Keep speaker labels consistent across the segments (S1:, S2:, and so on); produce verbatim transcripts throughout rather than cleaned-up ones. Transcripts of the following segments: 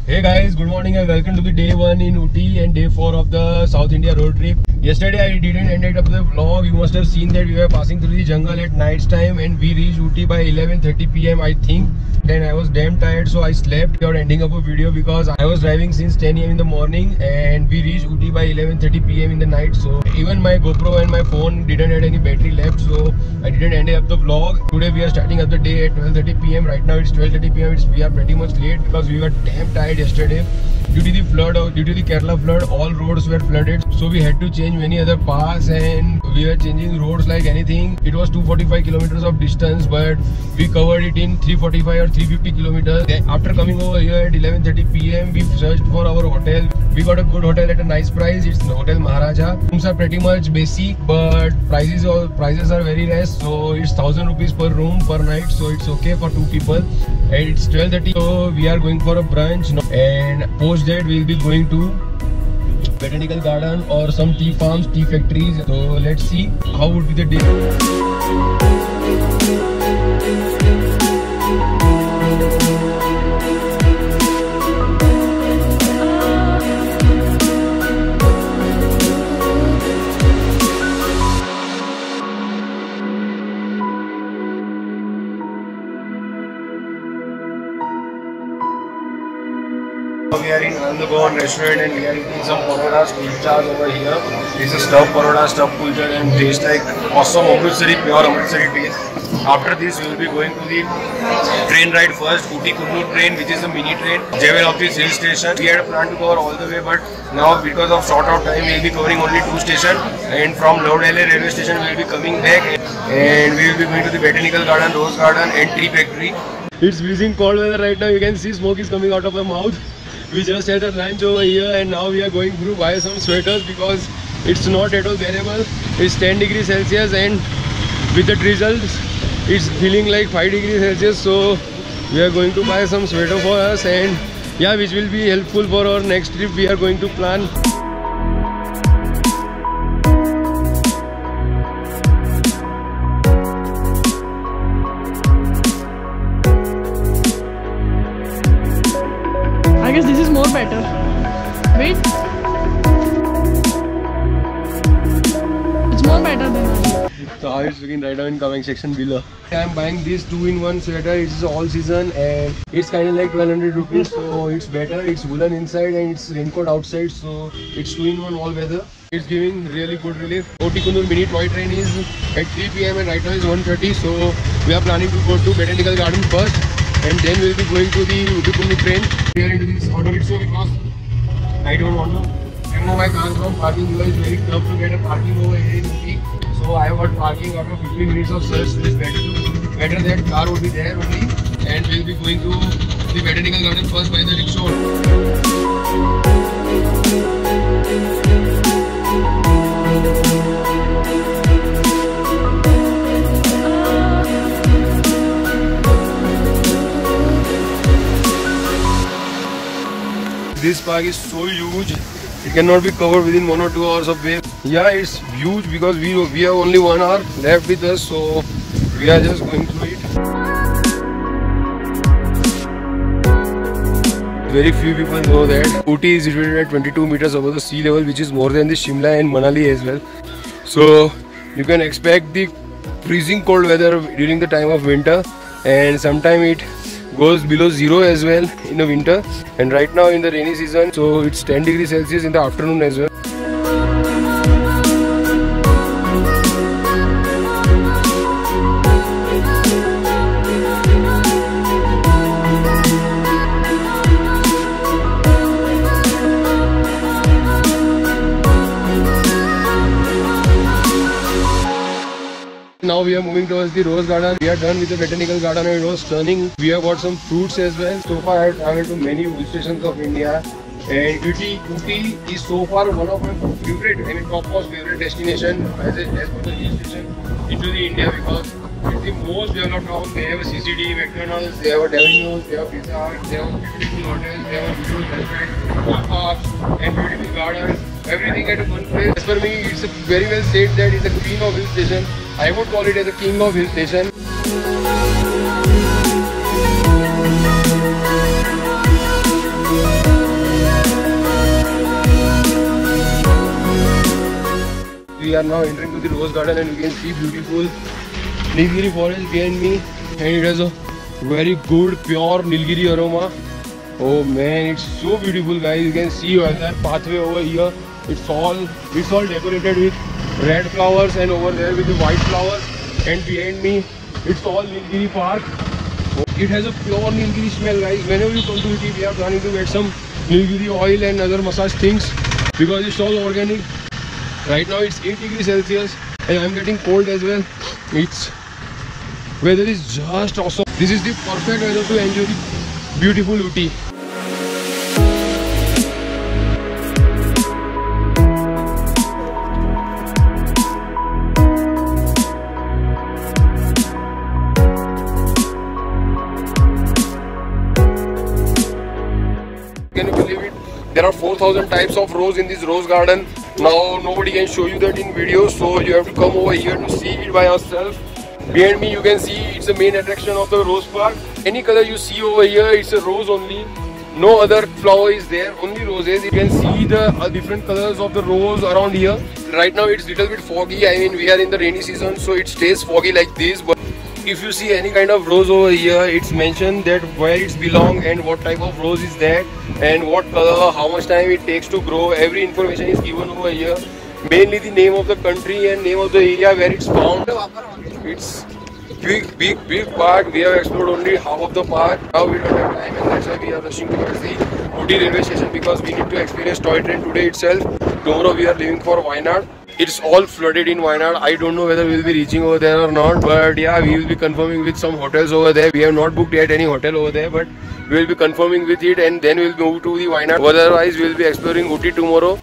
S1: Hey guys, good morning and welcome to the day one in Ooty and day four of the South India road trip. Yesterday I didn't end up the vlog. You must have seen that we were passing through the jungle at night time and we reached Ooty by eleven thirty p m I think. Then I was damn tired, so I slept without ending up a video because I was driving since ten a m in the morning and we reached Ooty by eleven thirty p m in the night. So even my GoPro and my phone didn't have any battery left, so I didn't end up the vlog. Today we are starting up the day at twelve thirty p m Right now it's twelve thirty p m It's, we are pretty much late because we were damn tired yesterday. Due to the flood or due to the Kerala flood, all roads were flooded, so we had to change many other paths and we were changing roads like anything. It was two hundred forty-five kilometers of distance, but we covered it in three forty-five or three fifty kilometers. Then after coming over here at eleven thirty p m we searched for our hotel. We got a good hotel at a nice price. It's Hotel Maharaja. Rooms are pretty much basic, but prices or prices are very less, so it's one thousand rupees per room per night, so it's okay for two people. And it's twelve thirty, so we are going for a brunch, and post that we'll be going to botanical garden or some tea farms, tea factories. So let's see how would be the day. We are in Andagon restaurant and we are eating some parodas, kulchas over here. This is stuffed paroda, stuffed kulcha and tastes like awesome Amritsari, pure Amritsari taste. After this we will be going to the train ride first, Ooty Kurnool train, which is a mini train. Jewel of this hill station. We had a plan to cover all the way, but now because of short of time we will be covering only two stations, and from Loudale railway station we will be coming back and we will be going to the botanical garden, rose garden and tea factory. It's freezing cold weather right now. You can see smoke is coming out of my mouth. We just had a lunch over here and now we are going through buy some sweaters because it's not at all bearable. It's ten degrees Celsius and with the drizzles it's feeling like five degrees Celsius, so we are going to buy some sweater for us, and yeah, which will be helpful for our next trip we are going to plan.
S2: I guess this is more better. Wait. It's more better than that.
S1: So how it's looking right now in comment section below. I am buying this two in one sweater. It's all season and it's kind of like twelve hundred rupees, so it's better. It's woolen inside and it's raincoat outside, so it's two in one all weather. It's giving really good relief. Ooty Kurnool mini toy train is at three p m and right now is one thirty, so we are planning to go to Botanical Garden first and then we'll be going to the Ooty Kurnool train. We are into this auto rickshaw because I don't want to remove my car from parking because it's very tough to get a parking over here in Ooty. So I got parking after fifteen minutes of search. So it's better to better that car would be there only, and we'll be going to the botanical garden first by the rickshaw. This park is so huge, it cannot be covered within one or two hours of wave. Yeah, it's huge because we we have only one hour left with us, so we are just going through it. Very few people know that Ooty is situated at twenty-two meters above the sea level, which is more than the Shimla and Manali as well. So you can expect the freezing cold weather during the time of winter, and sometime it goes below zero as well in the winter, and right now in the rainy season, so it's ten degrees Celsius in the afternoon as well. Now we are moving towards the rose garden. We are done with the botanical garden and it was turning. We have got some fruits as well. So far I have traveled to many hill stations of India, and Ooty, Ooty is so far one of my favorite, I mean top most favorite destination as, a, as per the hill station into the India, because it's the most developed town. They have a C C D, McDonald's, they have a Domino's, they have Pizza Hut, they have beautiful hotels, they have a beautiful restaurant, parks and beautiful gardens. Everything at one place. As per me, it's a very well said that it's the king of hill station. I would call it as a king of hill station. we are now entering to the rose garden, and you can see beautiful Nilgiri forest behind me, and it has a very good pure Nilgiri aroma. Oh man, it's so beautiful, guys. You can see that pathway over here. It's all it's all decorated with red flowers, and over there with the white flowers. And behind me, it's all Nilgiri Park. It has a pure Nilgiri smell, guys. Whenever you come to Ooty, we are planning to get some Nilgiri oil and other massage things because it's all organic. Right now it's eight degrees Celsius and I'm getting cold as well. It's weather is just awesome. This is the perfect weather to enjoy the beautiful Ooty. Can you believe it? There are four thousand types of rose in this rose garden. Now nobody can show you that in video, so you have to come over here to see it by yourself. Behind me you can see it's the main attraction of the rose park. Any color you see over here, it's a rose only. No other flower is there, only roses. You can see the uh, different colors of the rose around here. Right now it's little bit foggy. I mean, we are in the rainy season, so it stays foggy like this. But if you see any kind of rose over here, it's mentioned that where it's belong and what type of rose is that and what color, how much time it takes to grow. Every information is given over here. Mainly the name of the country and name of the area where it's found. It's big, big, big park. We have explored only half of the park. Now we don't have time, and that's why we are rushing towards the Ooty railway station because we need to experience toy train today itself. Tomorrow we are leaving for Wayanad. It's all flooded in Wayanad. I don't know whether we'll be reaching over there or not, but yeah, we will be confirming with some hotels over there. We have not booked yet any hotel over there, but we will be confirming with it, and then we'll move to the Wayanad. Otherwise, we will be exploring Ooty tomorrow.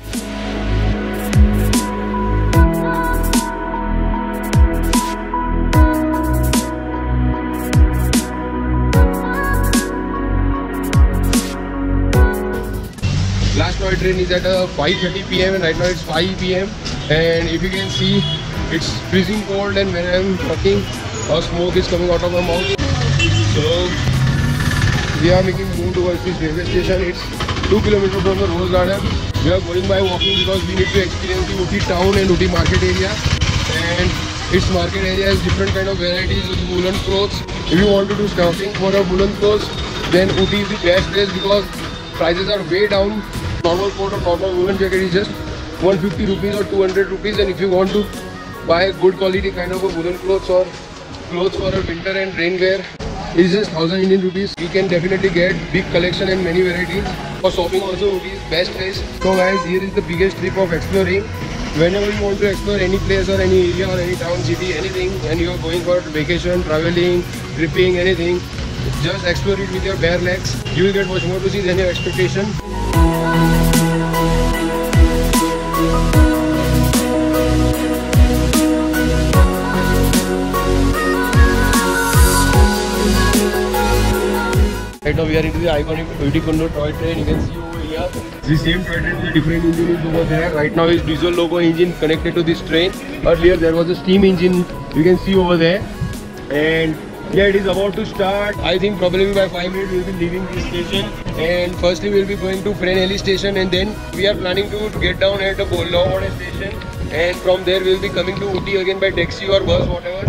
S1: Last toy train is at uh, five thirty p m and right now it's five p m and if you can see, it's freezing cold, and when I'm talking, a smoke is coming out of my mouth. So we are making move towards this railway station. It's two kilometers from the rose garden. We are going by walking because we need to experience the Ooty town and Ooty market area. And its market area has different kind of varieties of woolen clothes. If you want to do shopping for a woolen clothes, then Ooty is the best place because prices are way down. Normal coat or normal woolen jacket is just one hundred fifty rupees or two hundred rupees, and if you want to buy good quality kind of a woolen clothes or clothes for a winter and rain wear, it's just one thousand Indian rupees. We can definitely get big collection and many varieties. For shopping also, Ooty is best place. So guys, here is the biggest trip of exploring. Whenever you want to explore any place or any area or any town, city, anything, and you are going for vacation, traveling, tripping, anything, just explore it with your bare legs. You will get much more to see than your expectation. Right now we are into the iconic Ooty toy train. You can see over here. The same toy train with a different engine is over there. Right now is diesel loco engine connected to this train. Earlier there was a steam engine. You can see over there. And yeah, it is about to start. I think probably by five minutes we will be leaving this station. And firstly we will be going to Prenelli station, and then we are planning to get down at the Bollawade station. And from there we will be coming to Ooty again by taxi or bus, whatever.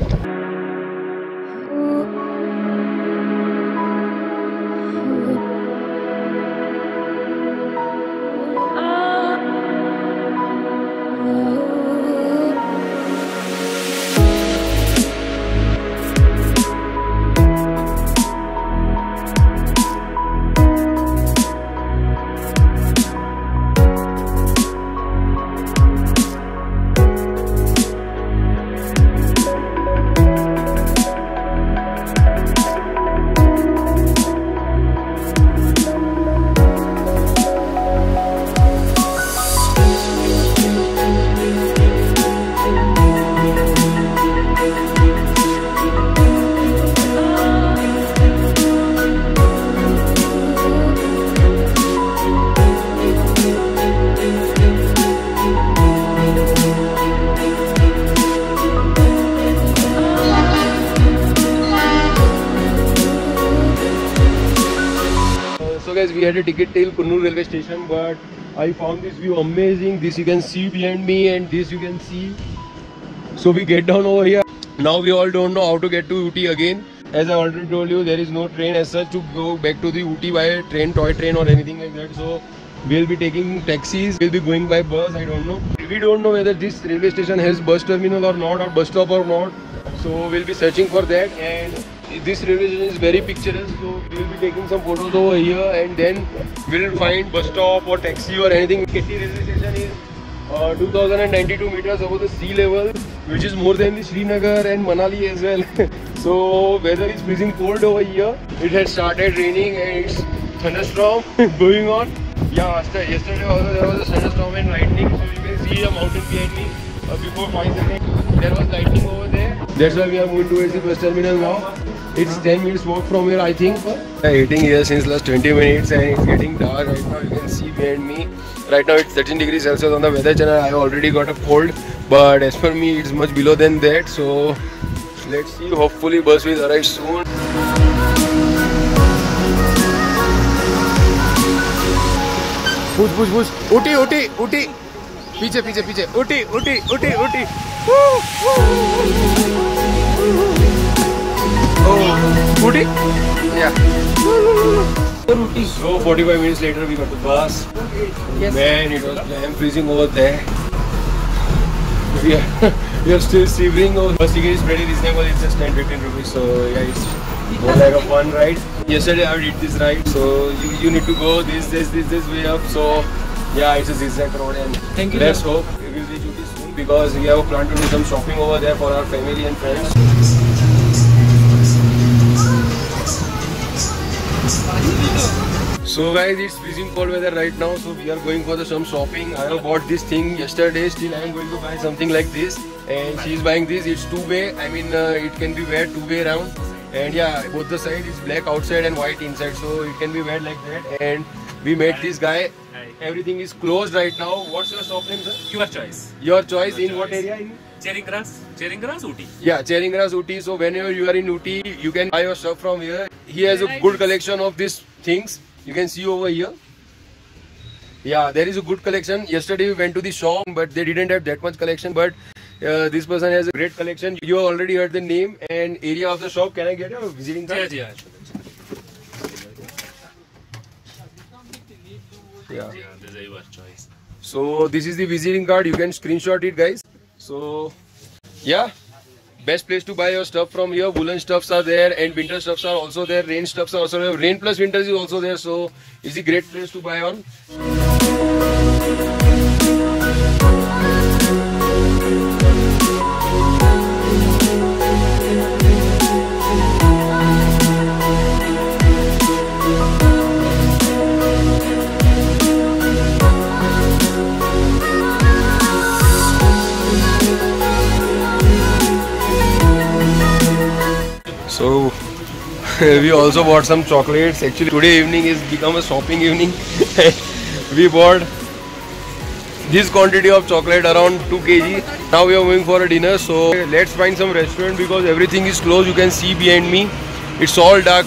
S1: So guys, we had a ticket till Kurnool railway station, but I found this view amazing. This you can see behind me, and this you can see. So we get down over here. Now we all don't know how to get to Ooty again. As I already told you, there is no train as such to go back to the Ooty by train, toy train or anything like that. So we'll be taking taxis. We'll be going by bus. I don't know. We don't know whether this railway station has bus terminal or not, or bus stop or not. So we'll be searching for that. And this railway station is very picturesque. So we'll be taking some photos over here, and then we'll find bus stop or taxi or anything. Ketty railway station is uh, two thousand ninety-two meters above the sea level, which is more than the Srinagar and Manali as well. So weather is freezing cold over here. It has started raining and it's thunderstorm going on. Yeah, yesterday also there was a thunderstorm and lightning. So you can see a mountain behind me. Uh, before five seconds there was lightning over there. That's why we are moving towards the bus terminal now. It's ten minutes walk from here, I think. I'm eating here since last twenty minutes and it's getting dark right now. You can see behind me. Right now it's thirteen degrees Celsius on the weather channel. I already got a cold, but as per me it's much below than that. So let's see. Hopefully bus will arrive soon. Push, push, push. Ooty, Ooty, Ooty. पीछे पीछे पीछे Ooty, Ooty, Ooty, Ooty. Oh, Ooty? Yeah. Ooty. So forty-five minutes later we got the bus. Yes. Man, it was damn freezing over there. We are, we are still shivering. Oh, bus ticket is pretty reasonable. It's just ten to fifteen rupees. So yeah, it's more like a fun ride. Yesterday I did this ride. So you, you need to go this, this, this, this way up. So yeah, it's a zigzag road, and Thank you, let's sir. hope we will reach Ooty soon, because we have a plan to do some shopping over there for our family and friends. So guys, it's freezing cold weather right now, so we are going for the some shopping. I have bought this thing yesterday. Still I am going to buy something like this, and she is buying this. It's two way. I mean uh, it can be wear two way around, and yeah, both the side is black outside and white inside, so it can be wear like that. And we met this guy. Everything is closed right now. What's your shop name, sir?
S3: Your choice.
S1: Your choice.
S3: Your
S1: in
S3: choice.
S1: what area? In
S3: Charing Cross. Charing Cross, Ooty.
S1: Yeah, Charing Cross, Ooty. So whenever you are in Ooty, you can buy your stuff from here. He has a good collection of these things. You can see over here. Yeah, there is a good collection. Yesterday we went to the shop, but they didn't have that much collection. But uh, this person has a great collection. You already heard the name and area of the shop. Can I get a visiting card?
S3: Yeah, yeah.
S1: Yeah.
S3: Yeah, this is your choice.
S1: So this is the visiting card. You can screenshot it, guys. So yeah, best place to buy your stuff from here. Woolen stuffs are there, and winter stuffs are also there. Rain stuffs are also there. Rain plus winters is also there. So it's a great place to buy on. So we also bought some chocolates. Actually today evening is become a shopping evening. We bought this quantity of chocolate, around two kilograms. Now we are moving for a dinner. So let's find some restaurant, because everything is closed. You can see behind me, it's all dark.